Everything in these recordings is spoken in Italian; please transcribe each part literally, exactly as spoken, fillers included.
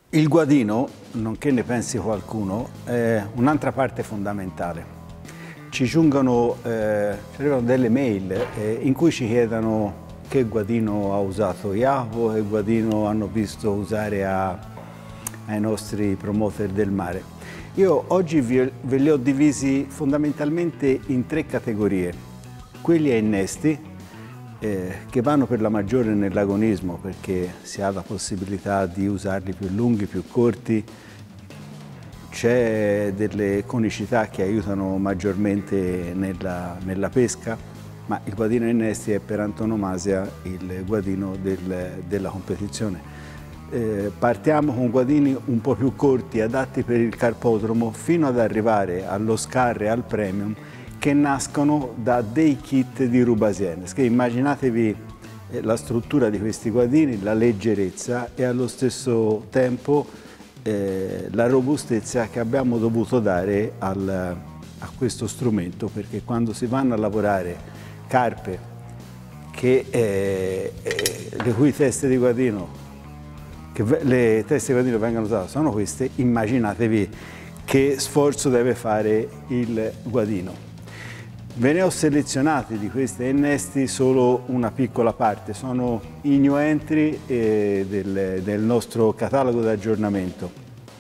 Il guadino, nonché ne pensi qualcuno, è un'altra parte fondamentale. Ci giungono, eh, ci arrivano delle mail eh, in cui ci chiedono che guadino ha usato Jacopo, che guadino hanno visto usare a, ai nostri promoter del mare. Io oggi vi, ve li ho divisi fondamentalmente in tre categorie. Quelli a innesti, Eh, che vanno per la maggiore nell'agonismo perché si ha la possibilità di usarli più lunghi, più corti, c'è delle conicità che aiutano maggiormente nella, nella pesca, ma il guadino a innesti è per antonomasia il guadino del, della competizione. Eh, partiamo con guadini un po' più corti, adatti per il carpodromo, fino ad arrivare allo Scar e al Premium, che nascono da dei kit di Rubasiennes, che immaginatevi la struttura di questi guadini, la leggerezza e allo stesso tempo eh, la robustezza che abbiamo dovuto dare al, a questo strumento, perché quando si vanno a lavorare carpe che, eh, eh, le cui teste di guadino, che le teste di guadino vengono usate sono queste, immaginatevi che sforzo deve fare il guadino. Ve ne ho selezionati di questi innesti solo una piccola parte, sono i new entry eh, del, del nostro catalogo d'aggiornamento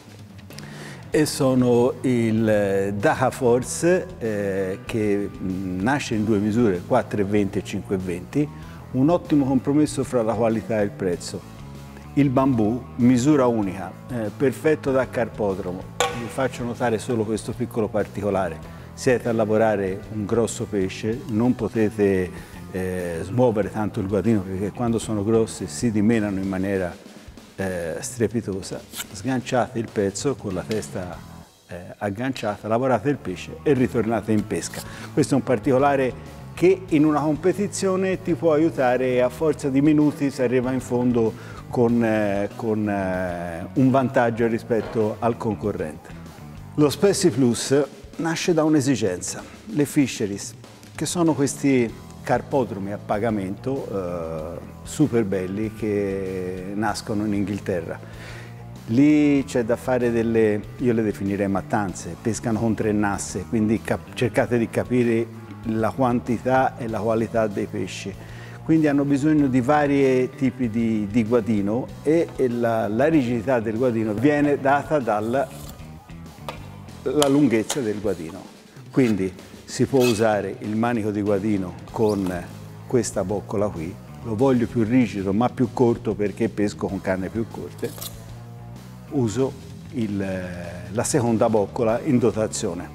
e sono il Daha Force eh, che nasce in due misure, quattro e venti e cinque e venti, un ottimo compromesso fra la qualità e il prezzo. Il bambù, misura unica, eh, perfetto da carpodromo. Vi faccio notare solo questo piccolo particolare. Siete a lavorare un grosso pesce, non potete eh, smuovere tanto il guadino perché quando sono grossi si dimenano in maniera eh, strepitosa. Sganciate il pezzo con la testa eh, agganciata, lavorate il pesce e ritornate in pesca. Questo è un particolare che in una competizione ti può aiutare, a forza di minuti si arriva in fondo con, eh, con eh, un vantaggio rispetto al concorrente. Lo Speci Plus nasce da un'esigenza, le fisheries, che sono questi carpodromi a pagamento eh, super belli che nascono in Inghilterra. Lì c'è da fare delle, io le definirei mattanze, pescano con tre nasse, quindi cercate di capire la quantità e la qualità dei pesci. Quindi hanno bisogno di vari tipi di, di guadino e, e la, la rigidità del guadino viene data dalla la lunghezza del guadino. Quindi si può usare il manico di guadino con questa boccola qui, lo voglio più rigido ma più corto perché pesco con canne più corte, uso il, la seconda boccola in dotazione.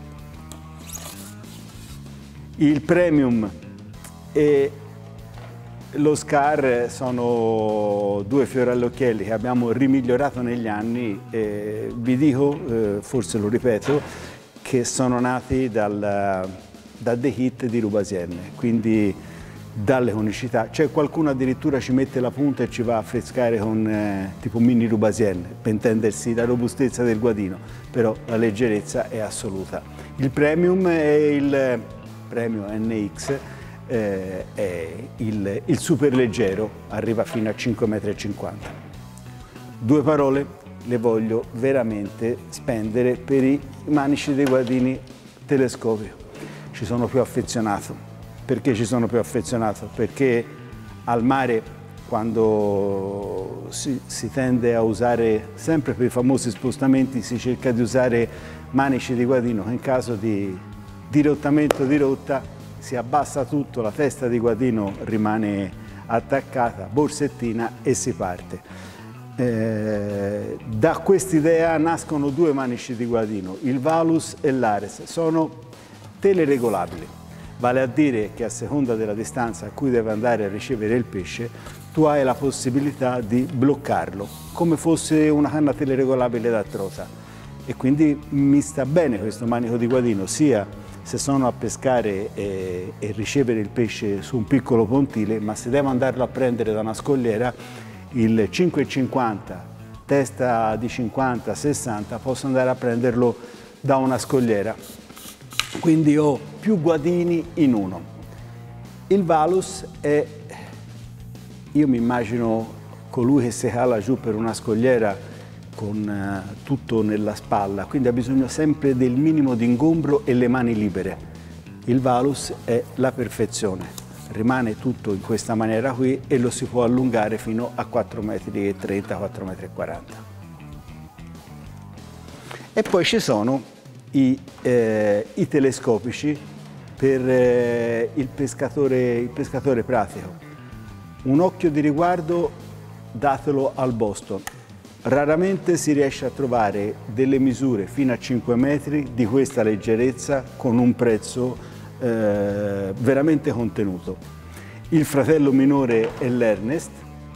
Il Premium e lo Scar sono due fiori all'occhielli che abbiamo rimigliorato negli anni e vi dico, eh, forse lo ripeto, che sono nati dal, da dei kit di Rubasiennes, quindi dalle conicità. C'è qualcuno addirittura ci mette la punta e ci va a frescare con eh, tipo mini Rubasiennes, per intendersi la robustezza del guadino, però la leggerezza è assoluta. Il Premium e il Premium N X Eh, è il, il super leggero, arriva fino a cinque virgola cinquanta metri. Due parole le voglio veramente spendere per i manici dei guadini telescopio. Ci sono più affezionato. Perché ci sono più affezionato? Perché al mare, quando si, si tende a usare, sempre per i famosi spostamenti, si cerca di usare manici di guadino che in caso di dirottamento di rotta si abbassa tutto, la testa di guadino rimane attaccata, borsettina e si parte. Eh, da quest'idea nascono due manici di guadino, il Valus e l'Ares, sono teleregolabili, vale a dire che a seconda della distanza a cui deve andare a ricevere il pesce, tu hai la possibilità di bloccarlo, come fosse una canna teleregolabile da trota. E quindi mi sta bene questo manico di guadino, sia se sono a pescare e, e ricevere il pesce su un piccolo pontile, ma se devo andarlo a prendere da una scogliera, il cinque virgola cinquanta, testa di cinquanta sessanta, posso andare a prenderlo da una scogliera. Quindi ho più guadini in uno. Il Valus è, io mi immagino colui che si cala giù per una scogliera con eh, tutto nella spalla, quindi ha bisogno sempre del minimo di ingombro e le mani libere. Il valus è la perfezione, rimane tutto in questa maniera qui e lo si può allungare fino a quattro metri e trenta, quattro metri e quaranta. E poi ci sono i, eh, i telescopici per eh, il pescatore, il pescatore pratico. Un occhio di riguardo datelo al Boston. Raramente si riesce a trovare delle misure fino a cinque metri di questa leggerezza con un prezzo eh, veramente contenuto. Il fratello minore è l'Ernest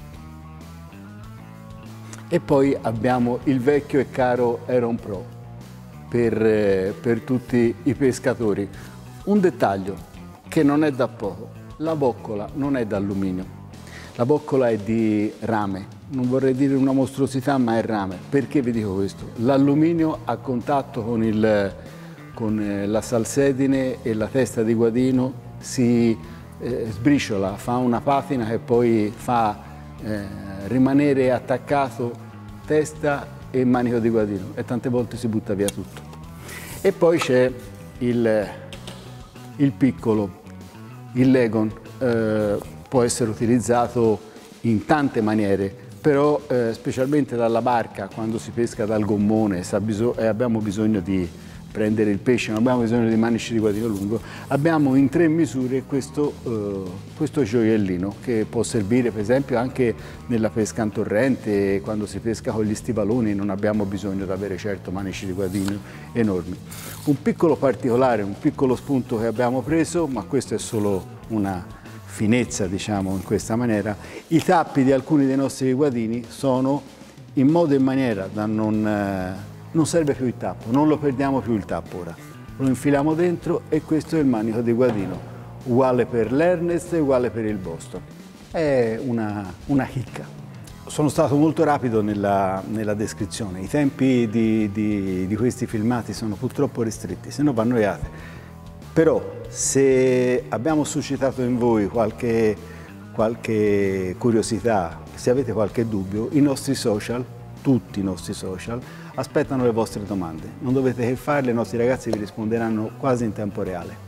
e poi abbiamo il vecchio e caro Heron Pro per, eh, per tutti i pescatori. Un dettaglio che non è da poco, la boccola non è d'alluminio, la boccola è di rame. Non vorrei dire una mostruosità, ma è rame. Perché vi dico questo? L'alluminio a contatto con, il, con la salsedine e la testa di guadino si eh, sbriciola, fa una patina che poi fa eh, rimanere attaccato testa e manico di guadino e tante volte si butta via tutto. E poi c'è il, il piccolo, il Legon, eh, può essere utilizzato in tante maniere, però eh, specialmente dalla barca, quando si pesca dal gommone e abbiamo bisogno di prendere il pesce, non abbiamo bisogno di manici di guadino lungo, abbiamo in tre misure questo, eh, questo gioiellino che può servire per esempio anche nella pesca in torrente, quando si pesca con gli stivaloni non abbiamo bisogno di avere certo manici di guadino enormi. Un piccolo particolare, un piccolo spunto che abbiamo preso, ma questo è solo una finezza, diciamo, in questa maniera, i tappi di alcuni dei nostri guadini sono in modo e maniera da non, eh, non serve più il tappo, non lo perdiamo più il tappo ora. Lo infiliamo dentro e questo è il manico di guadino, uguale per l'Ernest e uguale per il Boston. È una, una chicca. Sono stato molto rapido nella, nella descrizione, i tempi di, di, di questi filmati sono purtroppo ristretti, se no vi annoiate. Però se abbiamo suscitato in voi qualche, qualche curiosità, se avete qualche dubbio, i nostri social, tutti i nostri social, aspettano le vostre domande. Non dovete che farle, i nostri ragazzi vi risponderanno quasi in tempo reale.